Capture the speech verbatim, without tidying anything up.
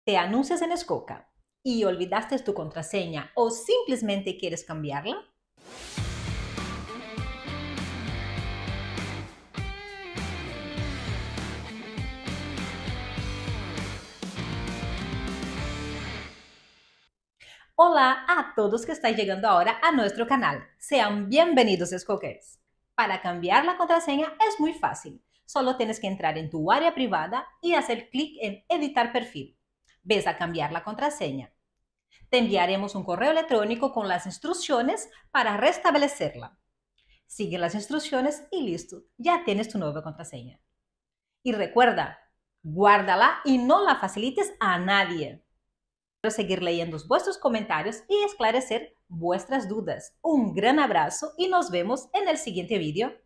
¿Te anuncias en Skoka y olvidaste tu contraseña o simplemente quieres cambiarla? Hola a todos que estáis llegando ahora a nuestro canal. Sean bienvenidos, Skokers. Para cambiar la contraseña es muy fácil. Solo tienes que entrar en tu área privada y hacer clic en Editar perfil. Ves a cambiar la contraseña. Te enviaremos un correo electrónico con las instrucciones para restablecerla. Sigue las instrucciones y listo, ya tienes tu nueva contraseña. Y recuerda, guárdala y no la facilites a nadie. Quiero seguir leyendo vuestros comentarios y esclarecer vuestras dudas. Un gran abrazo y nos vemos en el siguiente vídeo.